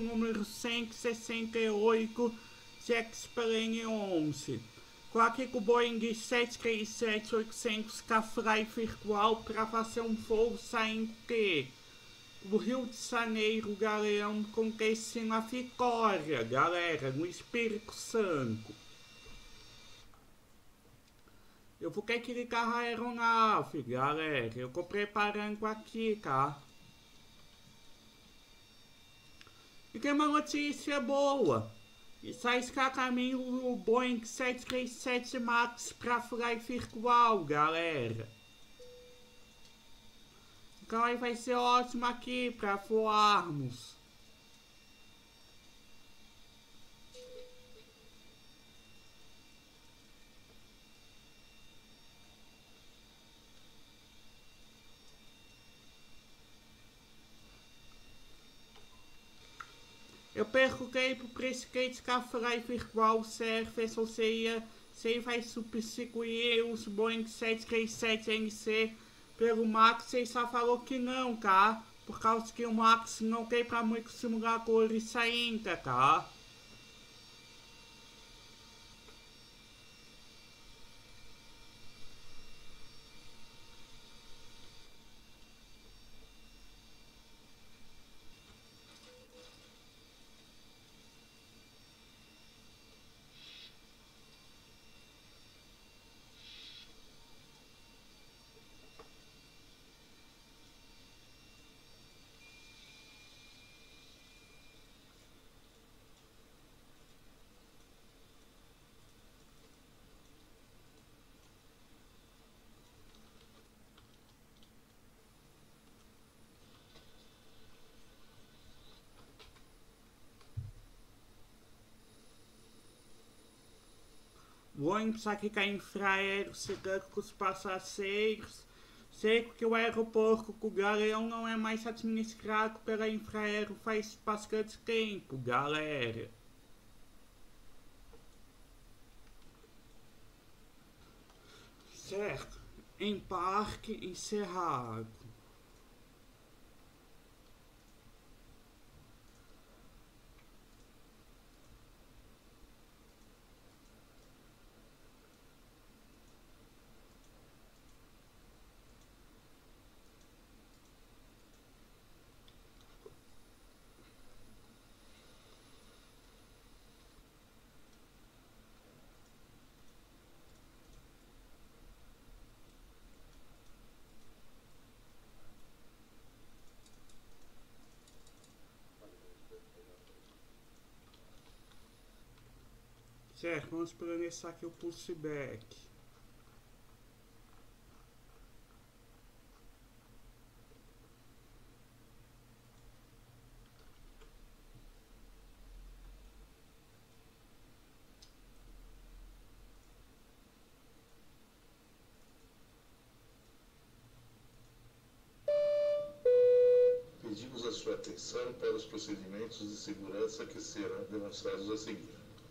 número 168, X-Plane 11. Coloque com o Boeing 737-800 Fly virtual para fazer um voo saindo do Rio de Janeiro, galera, com destino a Vitória, galera, no Espírito Santo. Eu vou ter que ligar a aeronave, galera. Eu tô preparando aqui, tá? E tem uma notícia boa. Está a caminho do Boeing 737 MAX para fly virtual, galera. Então aí vai ser ótimo aqui para voarmos. Eu perguntei pro presidente que a Fly Virtual Service, ou seja, se vai substituir os Boeing 737NC pelo Max, ele só falou que não, tá? Por causa que o Max não tem pra muitos simuladores ainda, tá? O ônibus aqui cai infraero, chegando com os passageiros. Sei que o aeroporto do Galeão não é mais administrado pela Infraero faz bastante tempo, galera. Certo, embarque encerrado. Certo, vamos planejar aqui o pushback. Pedimos a sua atenção para os procedimentos de segurança que serão demonstrados a seguir.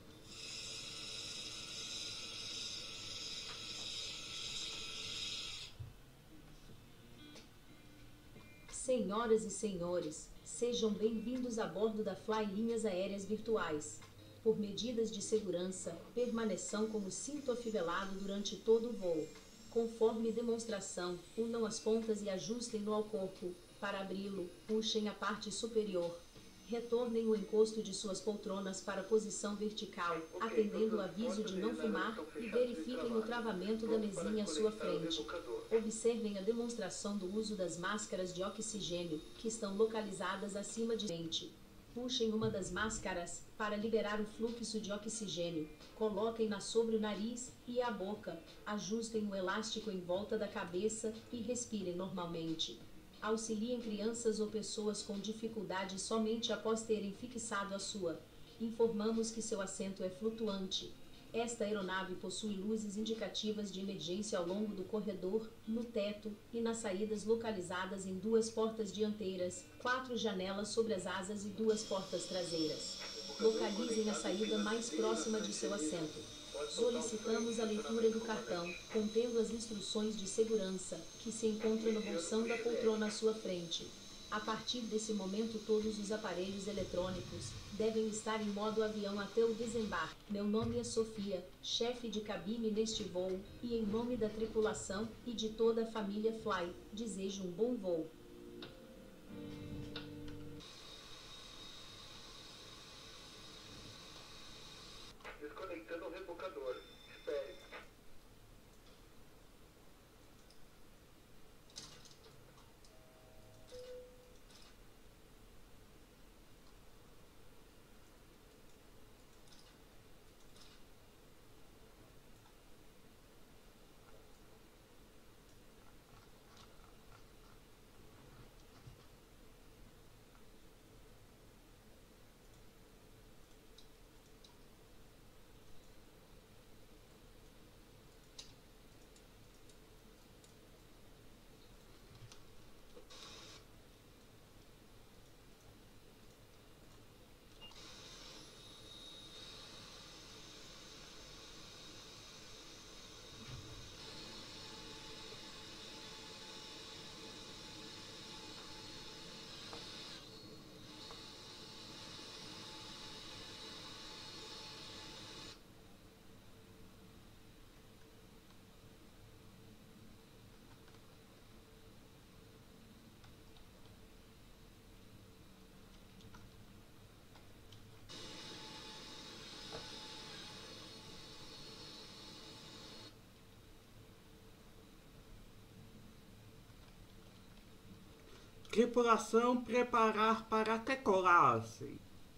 Senhoras e senhores, sejam bem-vindos a bordo da Fly Linhas Aéreas Virtuais. Por medidas de segurança, permaneçam com o cinto afivelado durante todo o voo. Conforme demonstração, unam as pontas e ajustem-no ao corpo. Para abri-lo, puxem a parte superior. Retornem o encosto de suas poltronas para a posição vertical, atendendo o aviso de não fumar, e verifiquem o travamento da mesinha à sua frente. Observem a demonstração do uso das máscaras de oxigênio, que estão localizadas acima de frente. Puxem uma das máscaras para liberar o fluxo de oxigênio. Coloquem-na sobre o nariz e a boca. Ajustem o elástico em volta da cabeça e respirem normalmente. Auxiliem crianças ou pessoas com dificuldade somente após terem fixado a sua. Informamos que seu assento é flutuante. Esta aeronave possui luzes indicativas de emergência ao longo do corredor, no teto e nas saídas localizadas em 2 portas dianteiras, 4 janelas sobre as asas e 2 portas traseiras. Localizem a saída mais próxima de seu assento. Solicitamos a leitura do cartão, contendo as instruções de segurança, que se encontra no bolsão da poltrona à sua frente. A partir desse momento todos os aparelhos eletrônicos devem estar em modo avião até o desembarque. Meu nome é Sofia, chefe de cabine neste voo, e em nome da tripulação e de toda a família Fly, desejo um bom voo. Desconectando o rebocador. Espere. Tripulação preparar para decolagem.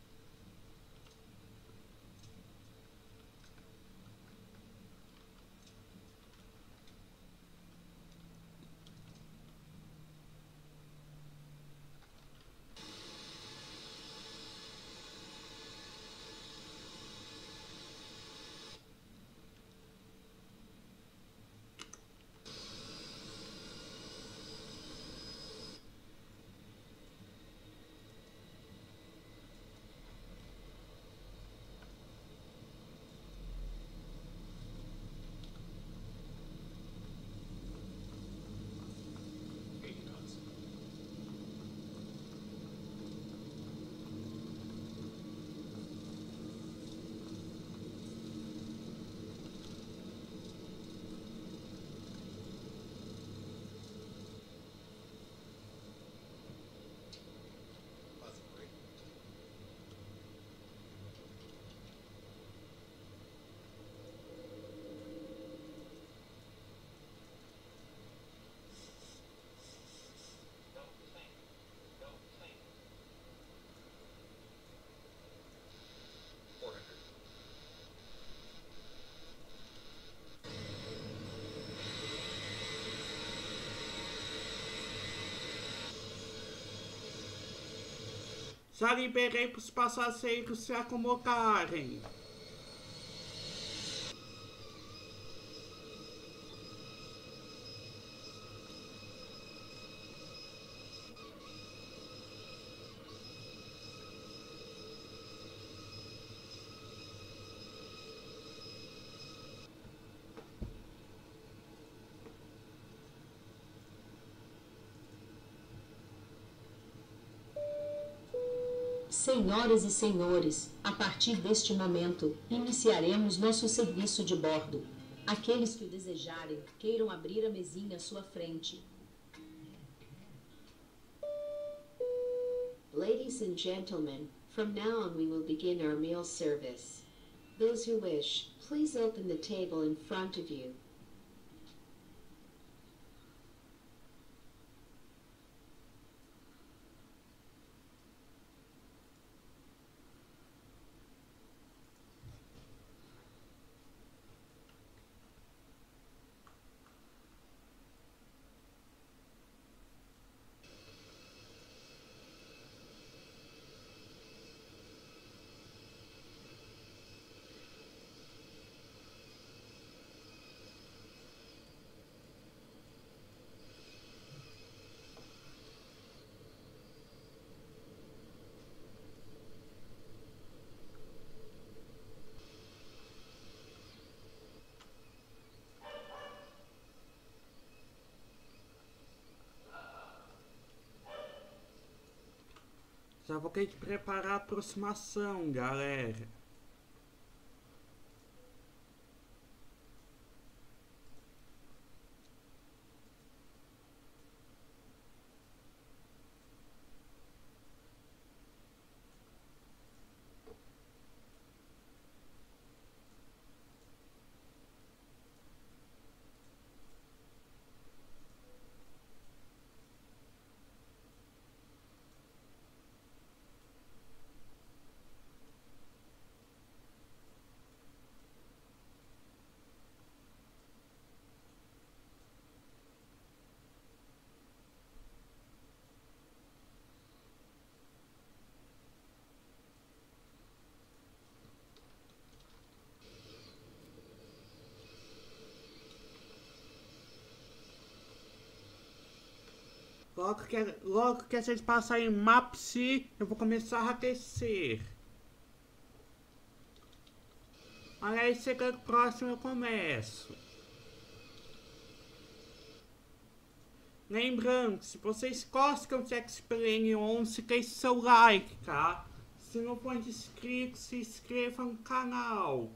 Já liberei para os passageiros se acomodarem. Senhoras e senhores, a partir deste momento, iniciaremos nosso serviço de bordo. Aqueles que o desejarem, queiram abrir a mesinha à sua frente. Ladies and gentlemen, from now on we will begin our meal service. Those who wish, please open the table in front of you. Já vou ter que preparar a aproximação, galera. Logo que vocês passarem MAPSI, eu vou começar a aquecer. Olha aí, chegando próximo eu começo. Lembrando, se vocês gostam de X-Plane 11, deixe seu like, tá? Se não for inscrito, se inscreva no canal.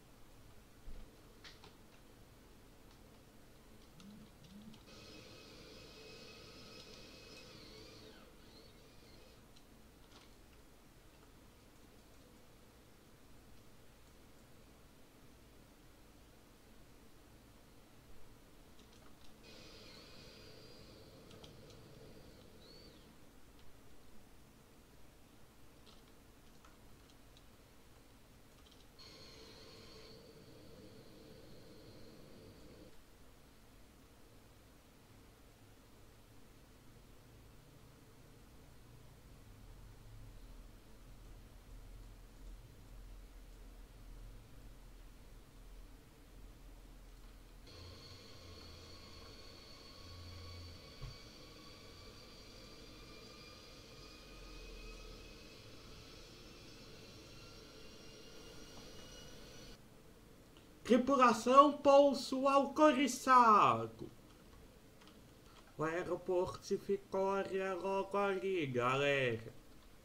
Tripulação pouso autorizado. O aeroporto de Vitória é logo ali, galera.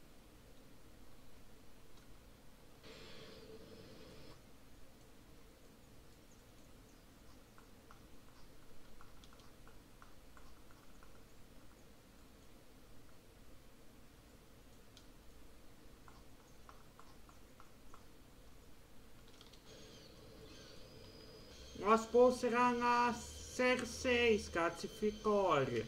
Nosso voo será na série 6, de Vitória.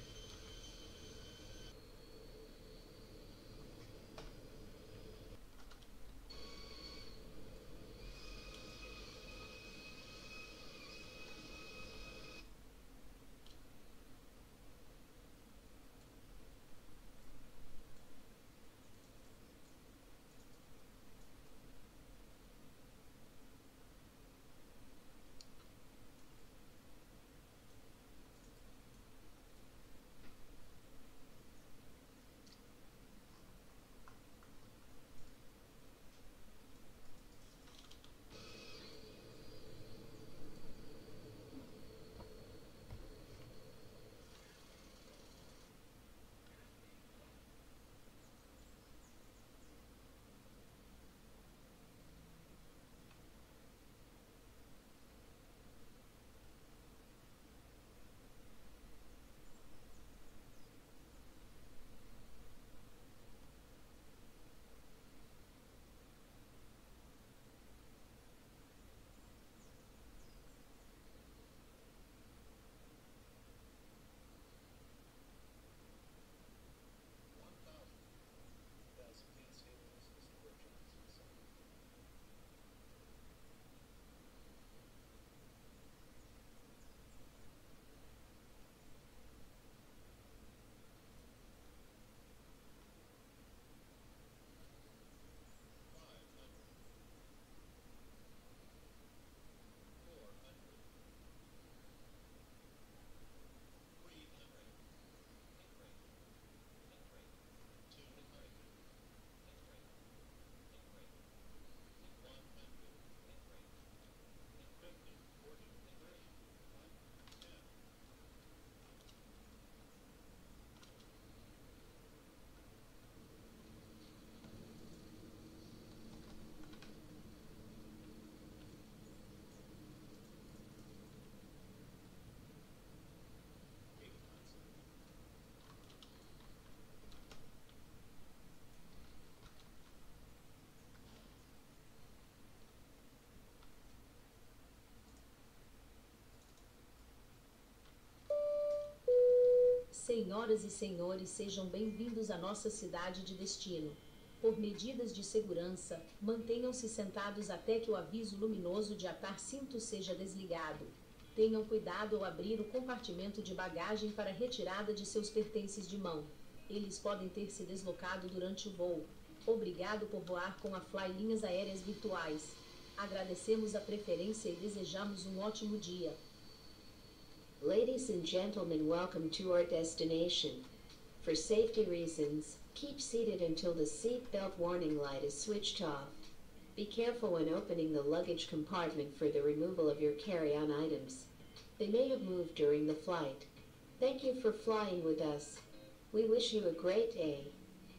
Senhoras e senhores, sejam bem-vindos à nossa cidade de destino. Por medidas de segurança, mantenham-se sentados até que o aviso luminoso de atar cinto seja desligado. Tenham cuidado ao abrir o compartimento de bagagem para retirada de seus pertences de mão. Eles podem ter se deslocado durante o voo. Obrigado por voar com a Fly Linhas Aéreas Virtuais. Agradecemos a preferência e desejamos um ótimo dia. Ladies and gentlemen, welcome to our destination. For safety reasons, keep seated until the seat belt warning light is switched off. Be careful when opening the luggage compartment for the removal of your carry-on items. They may have moved during the flight. Thank you for flying with us. We wish you a great day.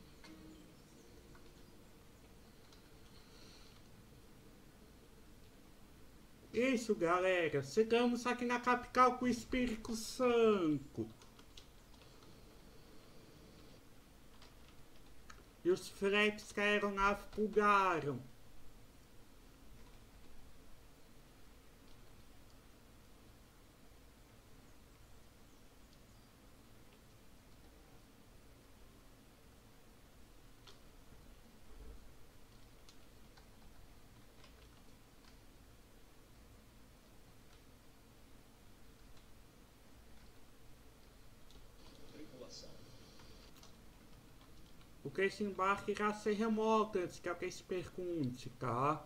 Isso, galera. Chegamos aqui na capital com o Espírito Santo. E os fretes que a aeronave pulgaram. Porque esse embarque irá ser remoto antes que alguém se pergunte, tá?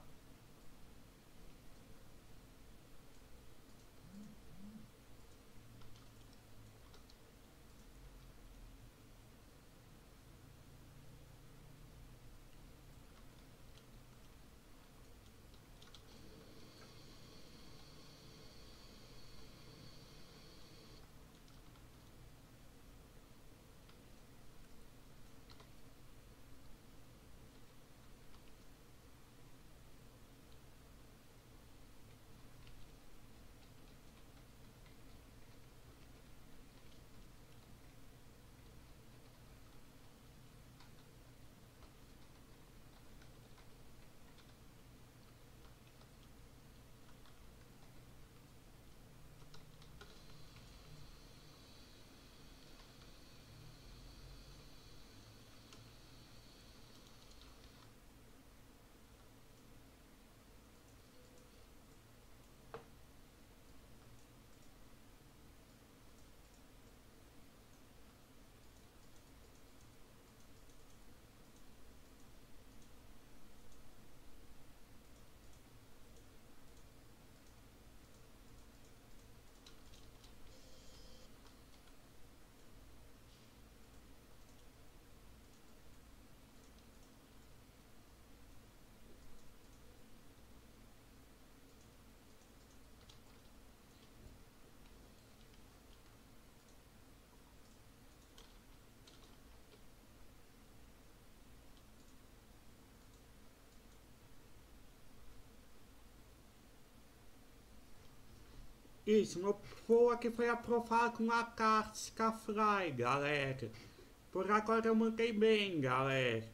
Isso, meu voo aqui foi aprovado com a Carta Fly, galera. Por agora eu mandei bem, galera.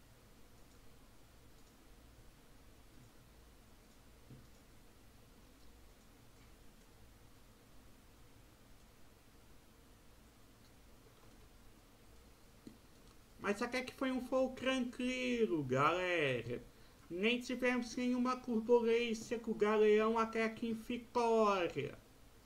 Mas até que foi um voo tranquilo, galera. Nem tivemos nenhuma turbulência com o galeão até aqui em Vitória.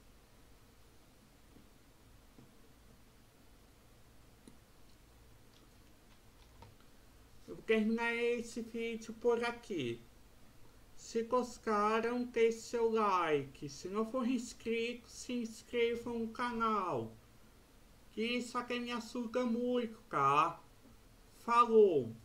Eu vou terminar esse vídeo por aqui. Se gostaram, deixe seu like. Se não for inscrito, se inscreva no canal. Que isso aqui me ajuda muito, tá? Falou!